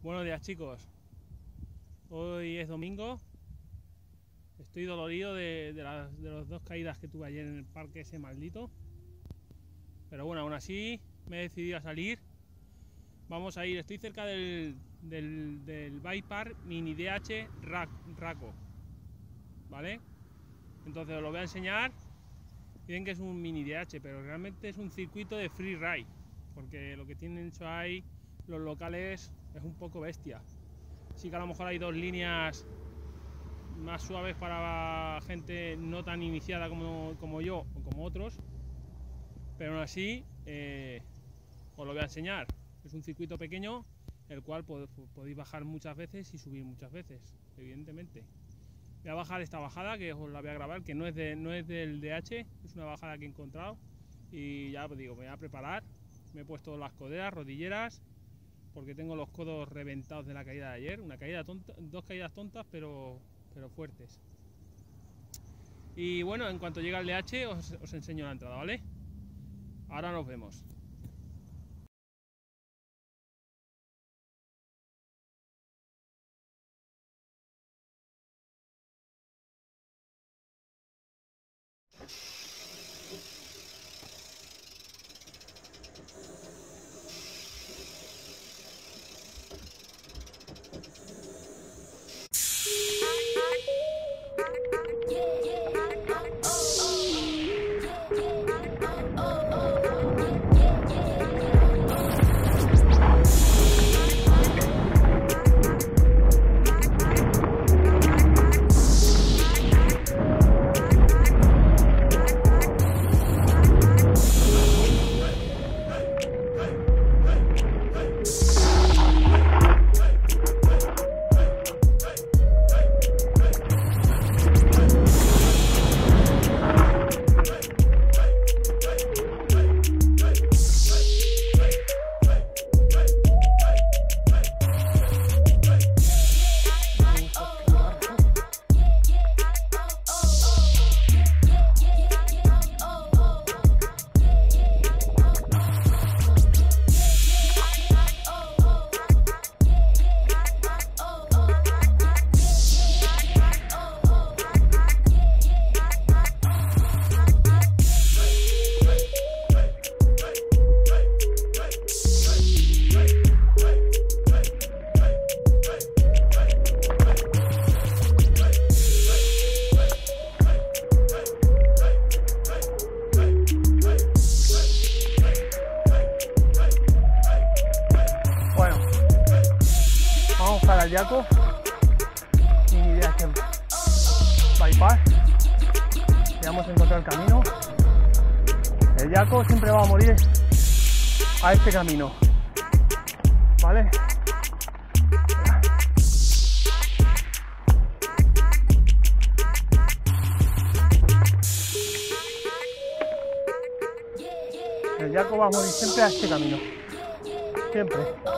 Buenos días, chicos. Hoy es domingo. Estoy dolorido de las dos caídas que tuve ayer en el parque ese maldito. Pero bueno, aún así me he decidido a salir. Vamos a ir, estoy cerca del Bike Park Mini DH Raco. ¿Vale? Entonces os lo voy a enseñar. Dicen que es un Mini DH, pero realmente es un circuito de free ride. Porque lo que tienen hecho ahí los locales es un poco bestia. Sí que a lo mejor hay dos líneas más suaves para gente no tan iniciada como yo o como otros, pero aún así os lo voy a enseñar. Es un circuito pequeño, el cual podéis bajar muchas veces y subir muchas veces, evidentemente. Voy a bajar esta bajada, que os la voy a grabar, que no es del DH, es una bajada que he encontrado. Y ya os digo, me voy a preparar. Me he puesto las coderas, rodilleras, porque tengo los codos reventados de la caída de ayer. Una caída tonta, dos caídas tontas, pero fuertes. Y bueno, en cuanto llegue al DH os enseño la entrada, ¿vale? Ahora nos vemos. Al Yaco Mini DH Bike Park. Ya hemos encontrado el camino. El Yaco siempre va a morir a este camino, ¿vale? El Yaco va a morir siempre a este camino, siempre.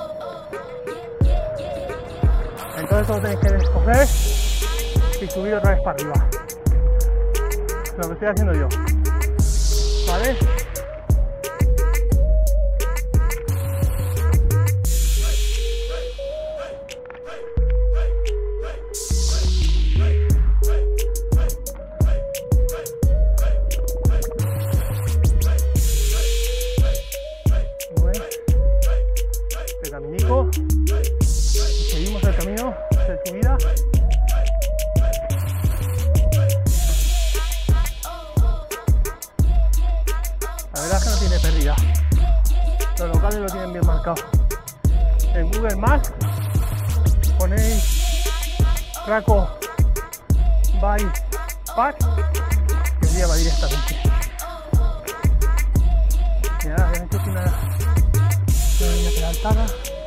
Entonces lo tenéis que escoger y subir otra vez para arriba. Lo que estoy haciendo yo, ¿vale? Este caminico. Seguimos el camino de subida. La verdad es que no tiene pérdida. Los locales lo tienen bien marcado. En Google Maps ponéis Raco Bike Park que os lleva directamente. Mirad, habían hecho una línea pedaltada.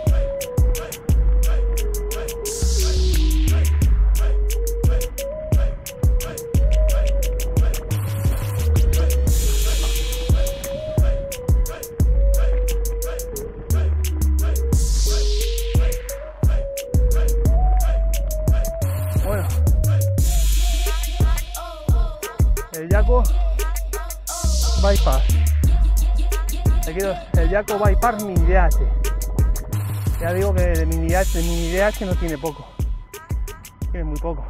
El Yaco Bike Park. Aquí el Yaco Bike Park Mini DH. Ya digo que de mini DH no tiene poco. Tiene muy poco.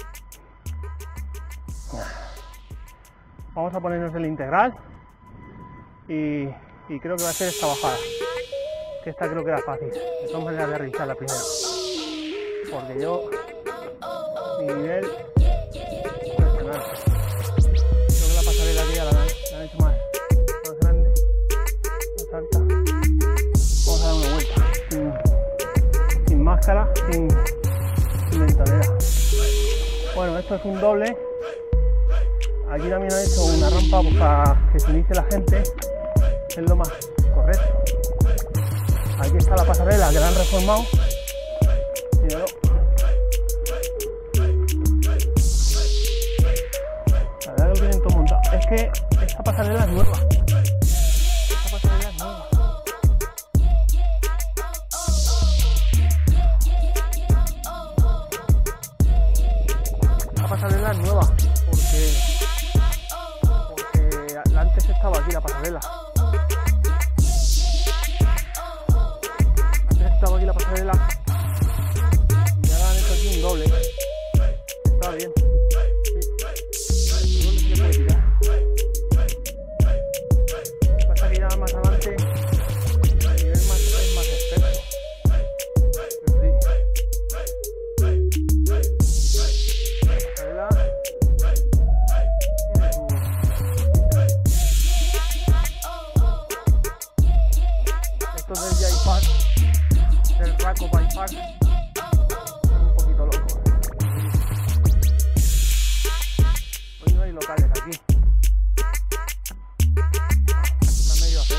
Vamos a ponernos el integral y creo que va a ser esta bajada. Que esta creo que era fácil. De todas maneras voy a revisar la primera. Porque yo, mi nivel, impresionante. Creo que la pasarela aquí ya la han hecho más grande, más alta. Vamos a dar una vuelta. Sin máscara, sin ventolera. Bueno, esto es un doble. Aquí también han hecho una rampa para que se inicie la gente. Es lo más correcto. Aquí está la pasarela que la han reformado. Míralo. La verdad que lo tienen todo montado. Es que esta pasarela es nueva. Esta pasarela es nueva. Esta pasarela es nueva. Porque antes estaba aquí la pasarela. Estaba aquí la pasarela y ahora han hecho aquí un doble. Está bien. Sí. El doble se puede tirar. Lo que pasa es que ya más adelante el nivel es más experto. Pero sí. La pasarela tiene su... Esto es del J-Park. El Raco Bike Park, un poquito loco. Hoy no hay locales aquí. Está medio a hacer.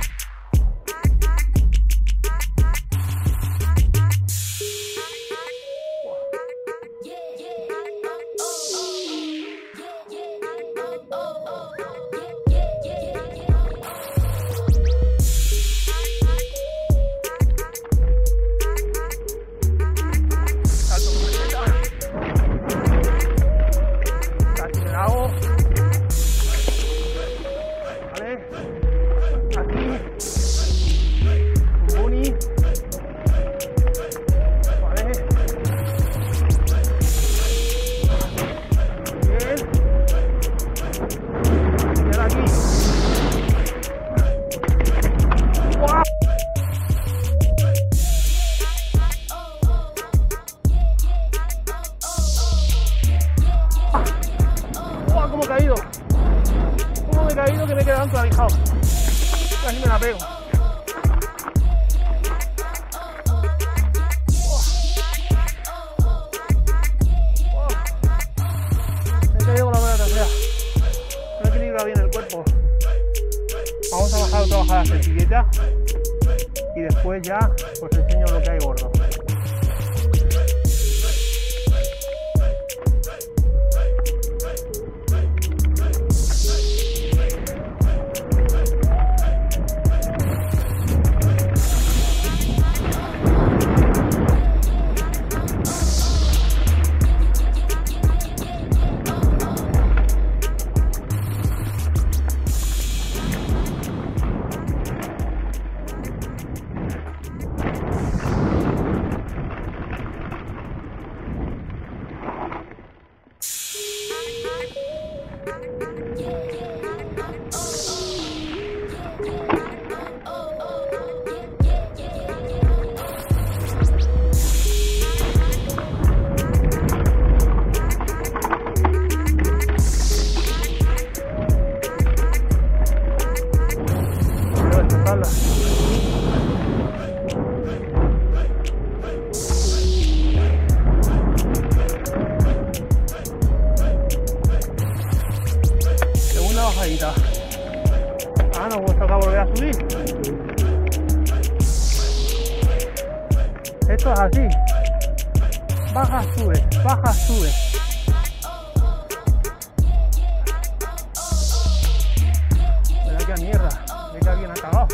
¿Cómo me he caído que me he quedado enclavijado? Casi me la pego. Me he caído con la rueda trasera. No equilibra bien el cuerpo. Vamos a bajar otra bajada sencillita y después ya os enseño lo que hay gordo. Bajadita. Ah, no, vamos a volver a subir. Esto es así. Baja, sube, baja, sube. Mira que mierda, ve que alguien ha cagado.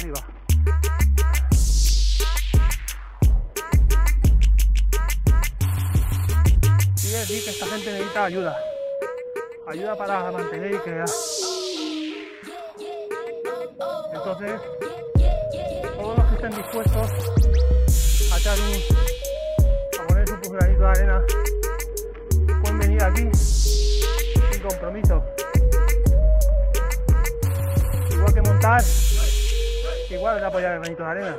arriba. Quiere decir que esta gente necesita ayuda. Ayuda para mantener y crear. Entonces, todos los que estén dispuestos a poner su granito de arena pueden venir aquí sin compromiso. Igual que montar, igual es apoyar el granito de arena.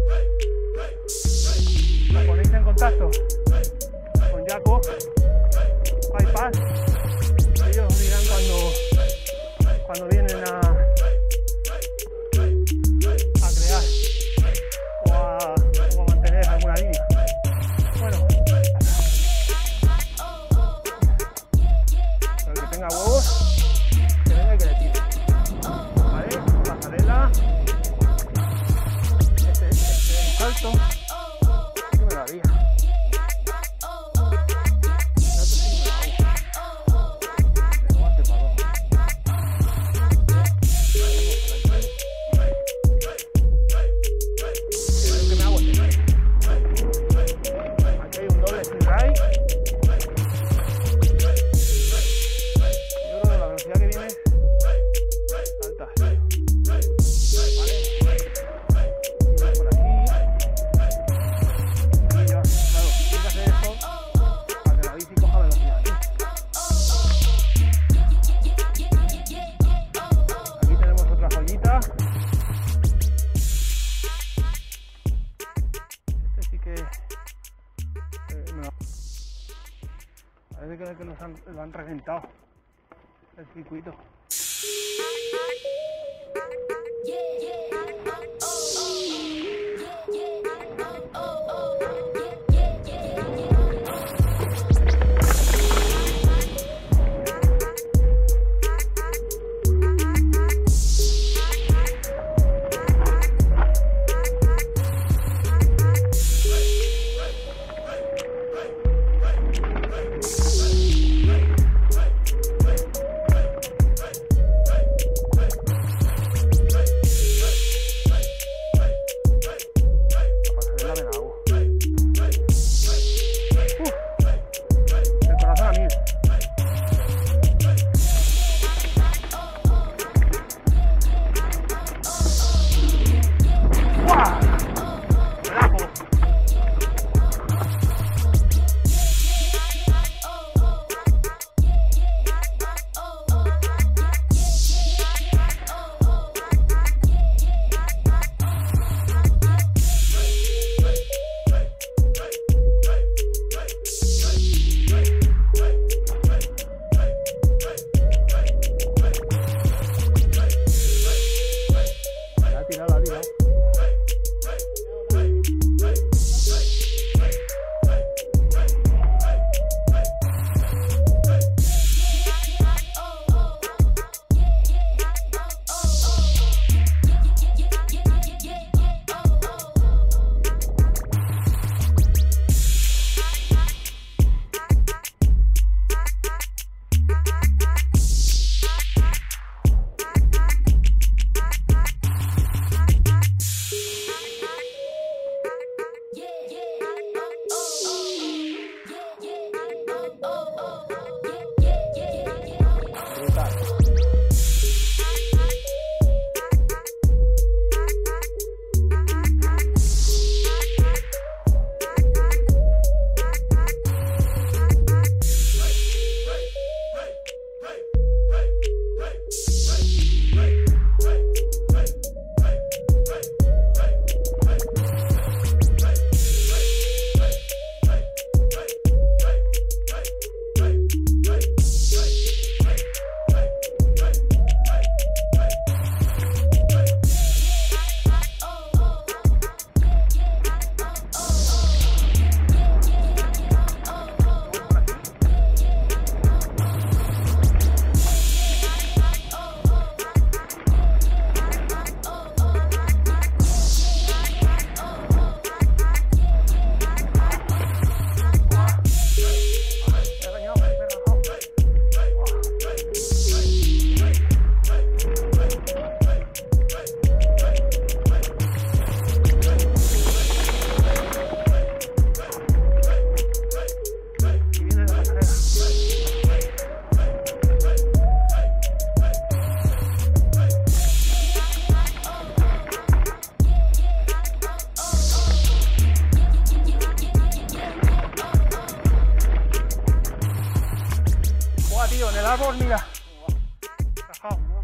Os ponéis en contacto con Jaco, PayPal, y ellos os dirán cuando vienen a crear o a mantener alguna línea. Bueno, el que tenga huevos, que venga y que le tire. ¿Vale? Pasarela, este salto, que me lo haría. Parece que lo han reventado el circuito.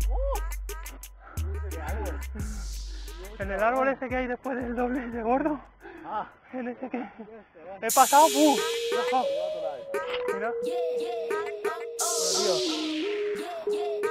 En el árbol ese que hay después del doble de gordo. En ese que he pasado, Mira. Bueno, tío.